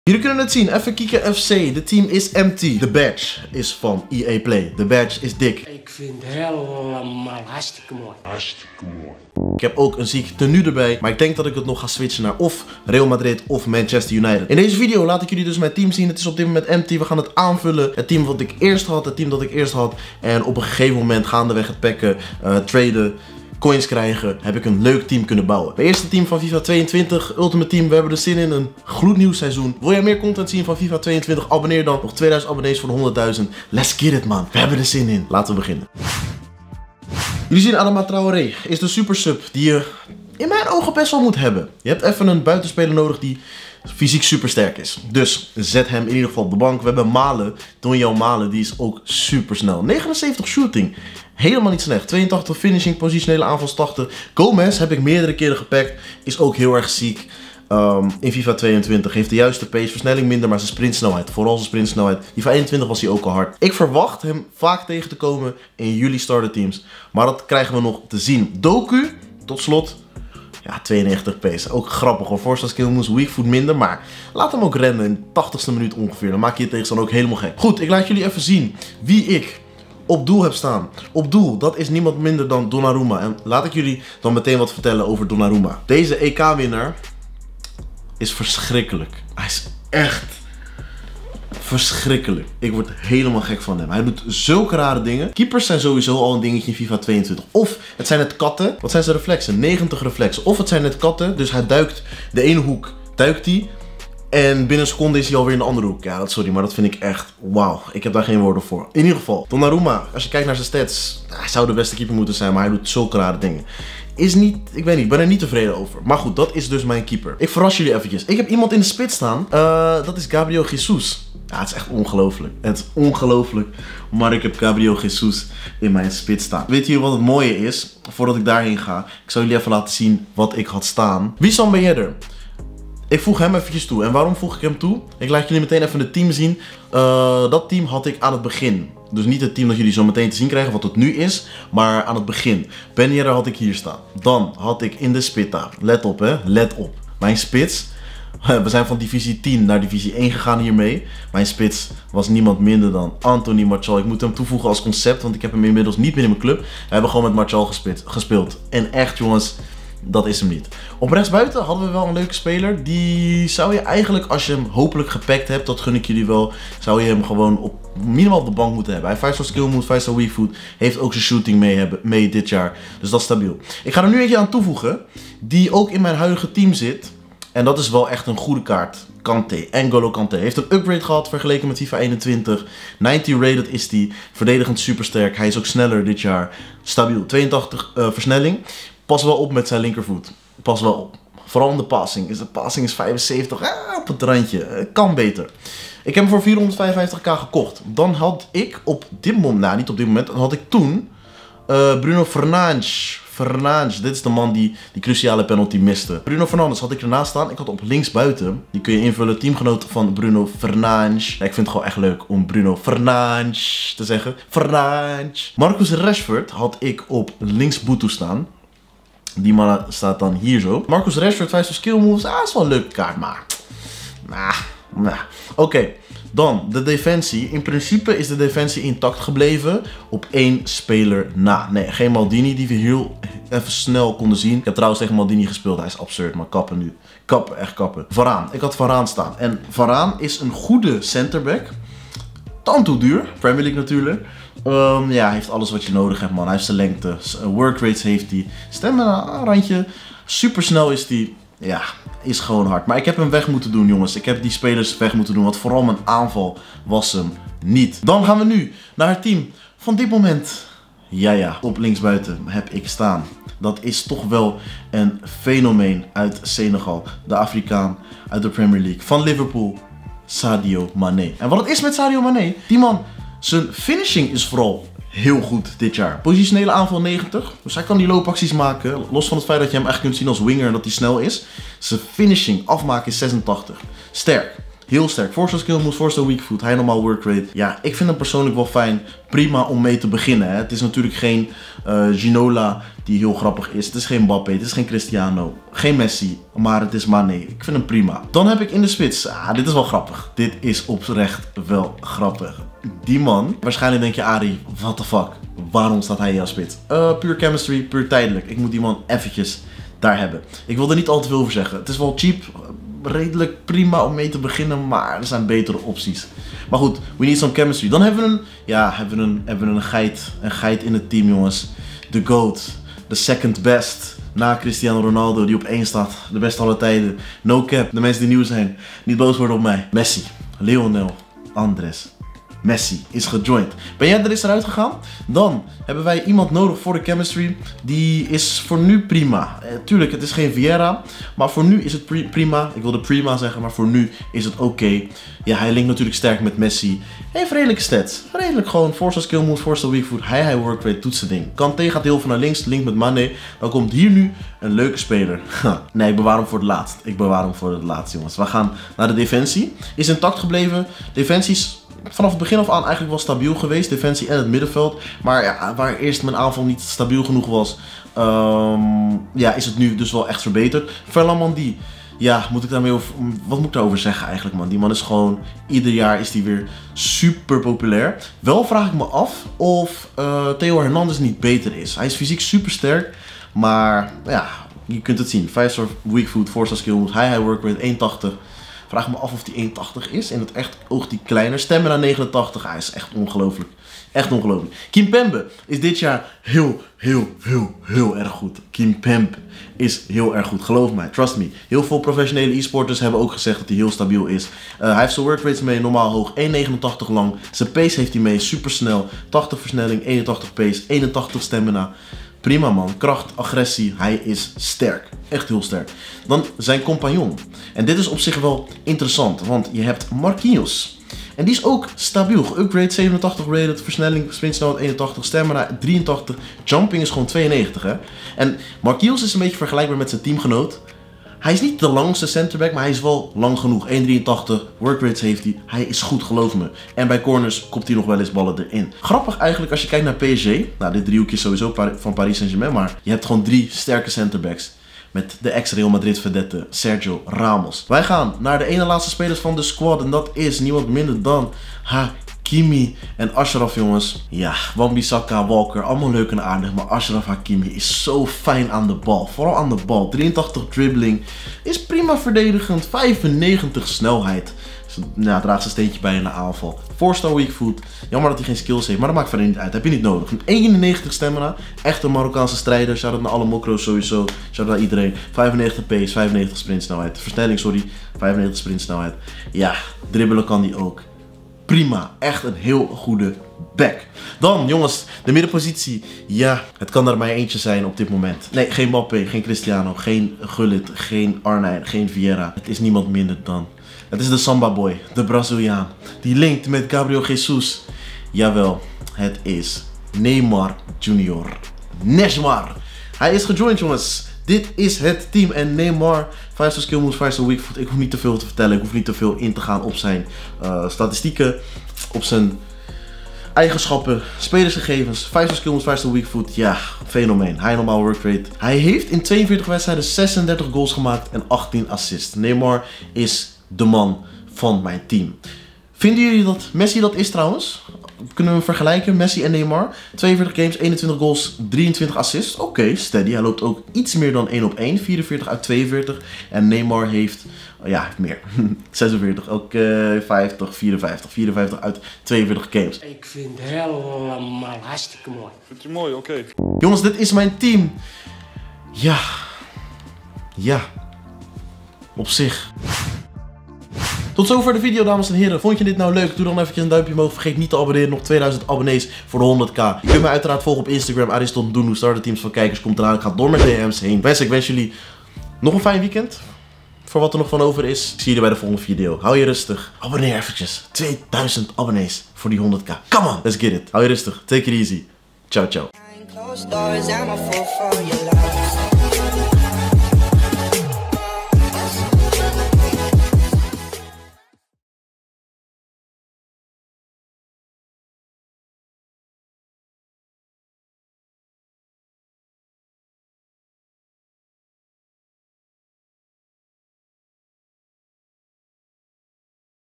Jullie kunnen het zien, even kijken FC, de team is empty. De badge is van EA Play, de badge is dik. Ik vind het helemaal hartstikke mooi. Hartstikke mooi. Ik heb ook een ziek tenue erbij, maar ik denk dat ik het nog ga switchen naar of Real Madrid of Manchester United. In deze video laat ik jullie dus mijn team zien. Het is op dit moment empty, we gaan het aanvullen. Het team wat ik eerst had, het team dat ik eerst had. En op een gegeven moment gaandeweg het packen, traden, coins krijgen, heb ik een leuk team kunnen bouwen. Het eerste team van FIFA 22, Ultimate Team. We hebben er zin in, een gloednieuw seizoen. Wil jij meer content zien van FIFA 22? Abonneer dan. Nog 2000 abonnees voor de 100.000. Let's get it, man. We hebben er zin in. Laten we beginnen. Jullie zien Adama Traoré is de super sub die je in mijn ogen best wel moet hebben. Je hebt even een buitenspeler nodig die fysiek super sterk is. Dus zet hem in ieder geval op de bank. We hebben Malen, Donjel Malen, die is ook super snel. 79 shooting. Helemaal niet slecht. 82 finishing, positionele aanvals 80. Gomez heb ik meerdere keren gepakt. Is ook heel erg ziek. In FIFA 22 heeft de juiste pace, versnelling minder, maar zijn sprintsnelheid. Vooral zijn sprintsnelheid. FIFA 21 was hij ook al hard. Ik verwacht hem vaak tegen te komen in jullie starter teams. Maar dat krijgen we nog te zien. Doku, tot slot. Ja, 92 pace. Ook grappig hoor. Forza skill moves, weak foot minder. Maar laat hem ook rennen in de 80ste minuut ongeveer. Dan maak je je tegenstander ook helemaal gek. Goed, ik laat jullie even zien wie ik op doel heb staan. Op doel, dat is niemand minder dan Donnarumma. En laat ik jullie dan meteen wat vertellen over Donnarumma. Deze EK-winnaar is verschrikkelijk. Hij is echt verschrikkelijk. Ik word helemaal gek van hem. Hij doet zulke rare dingen. Keepers zijn sowieso al een dingetje in FIFA 22. Of het zijn het katten. Wat zijn zijn reflexen? 90 reflexen. Of het zijn het katten. Dus hij duikt de ene hoek. Duikt hij. En binnen een seconde is hij alweer in de andere hoek. Ja, sorry, maar dat vind ik echt wauw. Ik heb daar geen woorden voor. In ieder geval, Donnarumma, als je kijkt naar zijn stats, hij zou de beste keeper moeten zijn, maar hij doet zulke rare dingen. Is niet, ik weet niet, ik ben er niet tevreden over. Maar goed, dat is dus mijn keeper. Ik verras jullie eventjes. Ik heb iemand in de spits staan. Dat is Gabriel Jesus. Ja, het is echt ongelooflijk. Het is ongelooflijk. Maar ik heb Gabriel Jesus in mijn spits staan. Weet jullie wat het mooie is? Voordat ik daarheen ga, ik zal jullie even laten zien wat ik had staan. Wissam Ben Yedder. Ik voeg hem eventjes toe. En waarom voeg ik hem toe? Ik laat jullie meteen even het team zien. Dat team had ik aan het begin. Dus niet het team dat jullie zo meteen te zien krijgen, wat het nu is. Maar aan het begin. Ben Yedder had ik hier staan. Dan had ik in de spitta. Let op hè, let op. Mijn spits. We zijn van divisie 10 naar divisie 1 gegaan hiermee. Mijn spits was niemand minder dan Anthony Martial. Ik moet hem toevoegen als concept, want ik heb hem inmiddels niet meer in mijn club. We hebben gewoon met Martial gespeeld. En echt jongens, dat is hem niet. Op rechtsbuiten hadden we wel een leuke speler. Die zou je eigenlijk, als je hem hopelijk gepakt hebt, dat gun ik jullie wel, zou je hem gewoon op minimaal op de bank moeten hebben. Hij heeft 5-star skill move, 5-star weak foot. Heeft ook zijn shooting mee dit jaar. Dus dat is stabiel. Ik ga er nu eentje aan toevoegen, die ook in mijn huidige team zit. En dat is wel echt een goede kaart. Kanté, N'Golo Kanté. Heeft een upgrade gehad vergeleken met FIFA 21. 90 rated is die. Verdedigend supersterk. Hij is ook sneller dit jaar. Stabiel. 82 versnelling. Pas wel op met zijn linkervoet. Pas wel op. Vooral in de passing. De passing is 75. Op het randje. Kan beter. Ik heb hem voor 455k gekocht. Dan had ik op dit moment, nou niet op dit moment, dan had ik toen Bruno Fernandes. Dit is de man die cruciale penalty miste. Bruno Fernandes had ik ernaast staan. Ik had op links buiten. Die kun je invullen. Teamgenoot van Bruno Fernandes. Ja, ik vind het gewoon echt leuk om Bruno Fernandes te zeggen. Fernandes. Marcus Rashford had ik op links boet staan. Die man staat dan hier zo. Marcus Rashford, 5 skill moves. Ah, is wel een leuke kaart, maar Oké. Dan de defensie. In principe is de defensie intact gebleven op 1 speler na. Nee, geen Maldini die we heel even snel konden zien. Ik heb trouwens tegen Maldini gespeeld. Hij is absurd, maar kappen nu. Kappen, echt kappen. Varaan. Ik had Varaan staan. En Varaan is een goede centerback. Tanto duur. Premier League natuurlijk. Ja, hij heeft alles wat je nodig hebt, man. Hij heeft zijn lengte. Work rates heeft hij. Stemmen aan een randje. Super snel is hij. Ja, is gewoon hard. Maar ik heb hem weg moeten doen, jongens. Ik heb die spelers weg moeten doen, want vooral mijn aanval was hem niet. Dan gaan we nu naar het team van dit moment. Ja, op linksbuiten heb ik staan. Dat is toch wel een fenomeen uit Senegal. De Afrikaan uit de Premier League. Van Liverpool, Sadio Mané. En wat het is met Sadio Mané, die man, zijn finishing is vooral heel goed dit jaar. Positionele aanval 90. Dus hij kan die loopacties maken. Los van het feit dat je hem echt kunt zien als winger en dat hij snel is. Zijn finishing afmaken is 86. Sterk. Heel sterk. Force skill moves, force weak foot. Hij normaal work rate. Ja, ik vind hem persoonlijk wel fijn. Prima om mee te beginnen. Hè. Het is natuurlijk geen Ginola die heel grappig is. Het is geen Mbappé. Het is geen Cristiano. Geen Messi. Maar het is Mané. Ik vind hem prima. Dan heb ik in de spits. Dit is wel grappig. Dit is oprecht wel grappig. Die man. Waarschijnlijk denk je, Arie, what the fuck? Waarom staat hij in jouw spits? Puur chemistry, puur tijdelijk. Ik moet die man eventjes daar hebben. Ik wil er niet al te veel over zeggen. Het is wel cheap. Redelijk prima om mee te beginnen, maar er zijn betere opties. Maar goed, we need some chemistry. Dan hebben we een, ja, hebben we een geit in het team, jongens. De GOAT, de second best na Cristiano Ronaldo, die op 1 staat. De beste alle tijden. No cap, de mensen die nieuw zijn, niet boos worden op mij. Messi, Lionel, Andres. Messi is gejoind. Ben jij er eens eruit gegaan? Dan hebben wij iemand nodig voor de chemistry. Die is voor nu prima. Tuurlijk, het is geen Vieira. Maar voor nu is het prima. Ik wilde prima zeggen, maar voor nu is het oké. Ja, hij linkt natuurlijk sterk met Messi. Hij heeft redelijke stats. Redelijk gewoon. Force skill move, force weak foot. High work rate, toetsen ding. Kanté gaat heel veel naar links. Linkt met Mané. Dan komt hier nu een leuke speler. Nee, ik bewaar hem voor het laatst. Jongens. We gaan naar de defensie. Is intact gebleven. Defensies vanaf het begin af aan eigenlijk wel stabiel geweest. Defensie en het middenveld. Maar ja, waar eerst mijn aanval niet stabiel genoeg was, ja, is het nu dus wel echt verbeterd. Ferland Mendy. Ja, wat moet ik daarover zeggen eigenlijk, man? Die man is gewoon, ieder jaar is die weer super populair. Wel vraag ik me af of Theo Hernandez niet beter is. Hij is fysiek super sterk, maar ja, je kunt het zien. 5-star weak foot, 4-star skill moves, high work rate, 1,80. Vraag me af of die 1,80 is. En het echt oogt die kleiner. Stemmen naar 89. Hij is echt ongelooflijk. Echt ongelooflijk. Kimpembe is dit jaar heel erg goed. Kimpembe is heel erg goed. Geloof mij. Trust me. Heel veel professionele e-sporters hebben ook gezegd dat hij heel stabiel is. Hij heeft zijn work rates mee. Normaal hoog. 1,89 lang. Zijn pace heeft hij mee. Super snel. 80 versnelling. 81 pace. 81 stamina. Prima man, kracht, agressie, hij is sterk. Echt heel sterk. Dan zijn compagnon. En dit is op zich wel interessant, want je hebt Marquinhos. En die is ook stabiel. Upgrade 87 rated, versnelling, sprintsnelheid 81, stamina 83, jumping is gewoon 92 hè. En Marquinhos is een beetje vergelijkbaar met zijn teamgenoot. Hij is niet de langste centerback, maar hij is wel lang genoeg. 1,83, work rates heeft hij. Hij is goed, geloof me. En bij corners kopt hij nog wel eens ballen erin. Grappig eigenlijk als je kijkt naar PSG. Nou, dit driehoekje is sowieso van Paris Saint-Germain, maar je hebt gewoon 3 sterke centerbacks. Met de ex-Real Madrid vedette Sergio Ramos. Wij gaan naar de ene laatste spelers van de squad. En dat is niemand minder dan Hakimi en Achraf, jongens. Ja, Wan-Bissaka, Walker, allemaal leuk en aardig. Maar Achraf Hakimi is zo fijn aan de bal. Vooral aan de bal. 83 dribbling. Is prima verdedigend. 95 snelheid. Ja, draagt zijn steentje bij in de aanval. 4-star weak foot. Jammer dat hij geen skills heeft, maar dat maakt verder niet uit. Heb je niet nodig. 91 stamina. Echt een Marokkaanse strijder. Shout-out naar alle mokro's sowieso. Shout-out naar iedereen. 95 pace, 95 sprintsnelheid. Versnelling, sorry. 95 sprintsnelheid. Ja, dribbelen kan die ook. Prima. Echt een heel goede back. Dan, jongens, de middenpositie. Ja, het kan er maar eentje zijn op dit moment. Nee, geen Mbappé, geen Cristiano, geen Gullit, geen Arnijn, geen Vieira. Het is niemand minder dan... Het is de Samba Boy, de Braziliaan. Die linkt met Gabriel Jesus. Jawel, het is Neymar Jr. Neymar. Hij is gejoind, jongens. Dit is het team. En Neymar, 5-star skill moves, 5-star weak foot. Ik hoef niet te veel te vertellen. Ik hoef niet te veel in te gaan op zijn statistieken. Op zijn eigenschappen, spelersgegevens. 5-star skill moves, 5-star weak foot. Ja, fenomeen. High normaal work rate. Hij heeft in 42 wedstrijden 36 goals gemaakt en 18 assists. Neymar is de man van mijn team. Vinden jullie dat Messi dat is trouwens? Kunnen we hem vergelijken, Messi en Neymar? 42 games, 21 goals, 23 assists. Oké, steady. Hij loopt ook iets meer dan 1 op 1. 44 uit 42. En Neymar heeft, ja, meer. 46, ook 50, 54. 54 uit 42 games. Ik vind het helemaal hartstikke mooi. Vindt u mooi? Oké. Jongens, dit is mijn team. Ja. Ja. Op zich. Tot zover de video, dames en heren. Vond je dit nou leuk? Doe dan even een duimpje omhoog. Vergeet niet te abonneren. Nog 2000 abonnees voor de 100k. Je kunt me uiteraard volgen op Instagram. Ariston Doenhoe. Starter teams van kijkers komt eraan. Ik ga door met DM's heen. Ik wens jullie nog een fijn weekend. Voor wat er nog van over is. Ik zie jullie bij de volgende video. Hou je rustig. Abonneer eventjes. 2000 abonnees voor die 100k. Come on, let's get it. Hou je rustig. Take it easy. Ciao, ciao.